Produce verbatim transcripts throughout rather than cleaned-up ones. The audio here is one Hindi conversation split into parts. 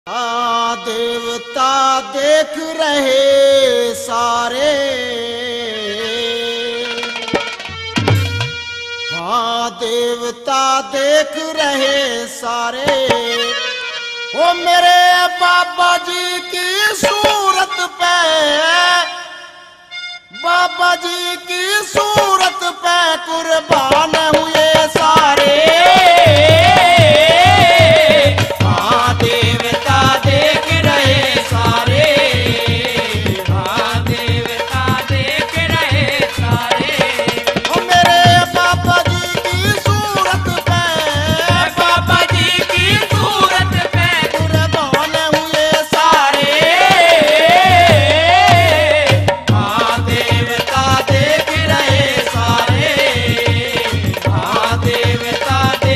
हाँ देवता देख रहे सारे, हाँ देवता देख रहे सारे। ओ मेरे बाबा जी की सूरत पे, बाबा जी की सूरत पे कुर्बान हुए सारे। हाँ देवता देख रहे सारे, हाँ देवता देख रहे सारे। ओ मेरे बाबा जी की सूरत पे, बाबा जी की सूरत पे कुर्बान हुए सारे। हाँ देवता देख रहे सारे, हाँ देवता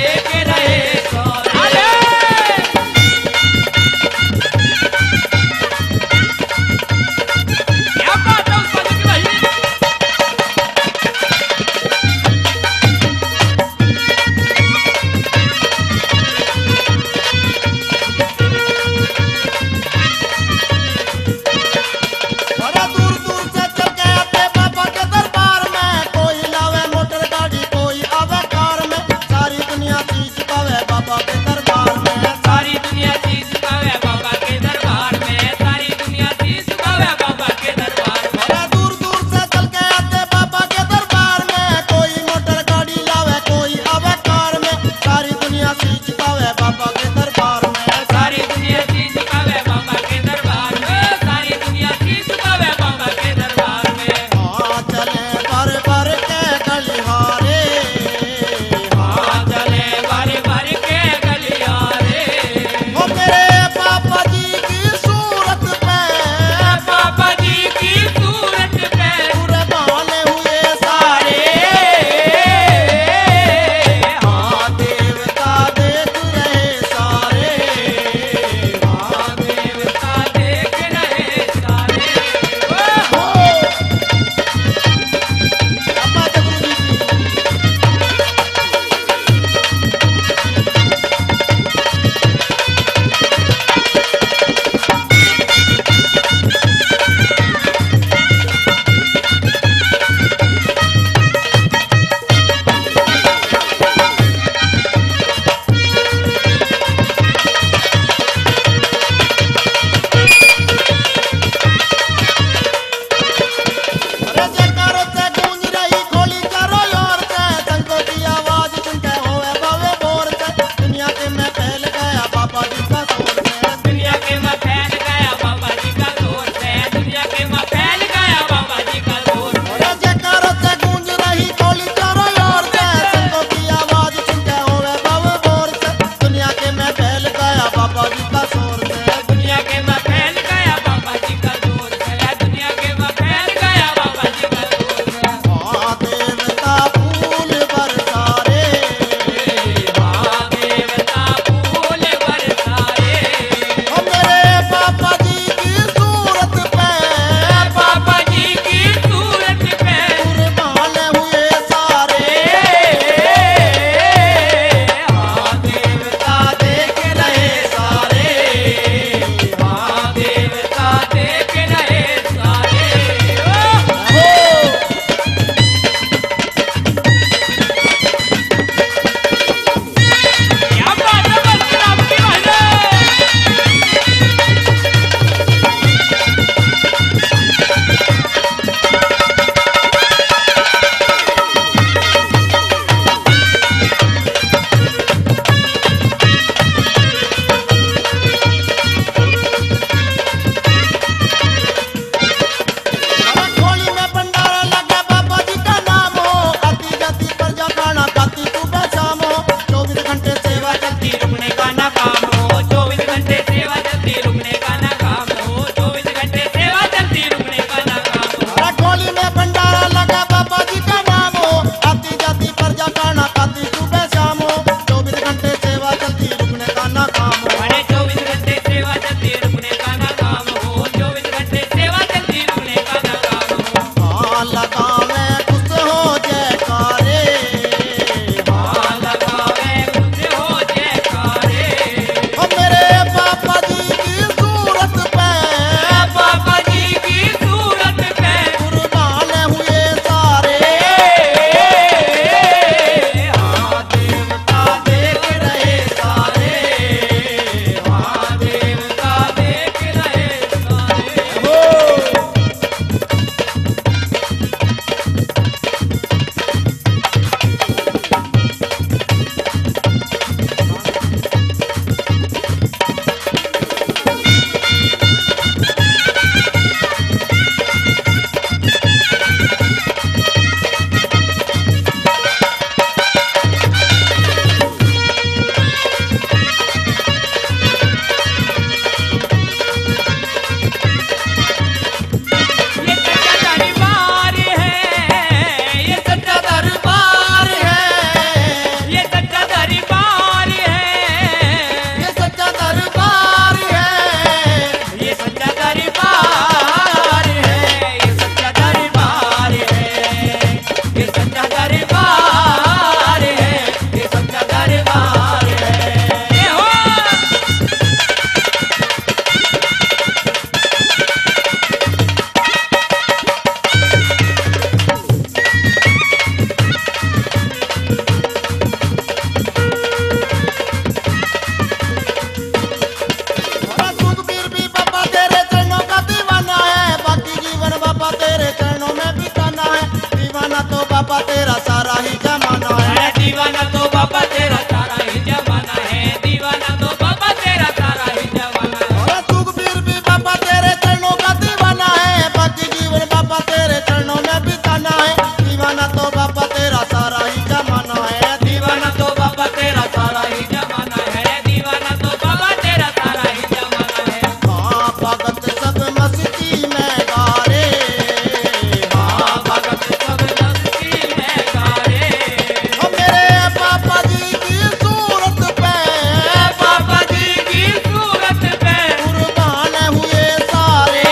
बाबा तेरा सारा ही जमाना है। दीवाना तो बाबा तेरा सारा ही जमाना है, दीवाना तो बाबा तेरा सारा ही जमाना है। और सुखबीर भी बाबा तेरे चरणों का दीवाना है, बाकी जीवन बाबा तेरे चरणों में बिताना है। दीवाना तो बाबा तेरा सारा ही जमाना है, दीवाना तो बाबा तेरा सारा ही जमाना है, दीवाना तो बाबा तेरा सारा ही जमाना है। हाँ भगत सब मस्ती में गा रे, हाँ भगत सब मस्ती में गा रे। ओ मेरे पापा जी की सूरत पे, पापा जी की सूरत पे कुर्बान हुए सारे।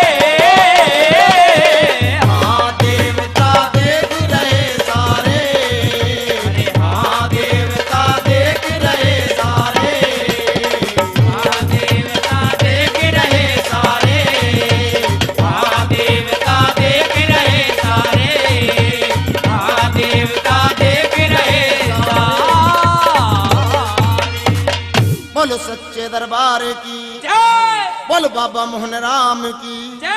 हाँ देवता देख रहे सारे, अरे हाँ देवता देख रहे सारे। हाँ देवता देख रहे सारे, हाँ देवता देख रहे सारे, हाँ देवता देख रहे सारे। बोलो सच्चे दरबार की, जय बोल बाबा मोहन राम की। जय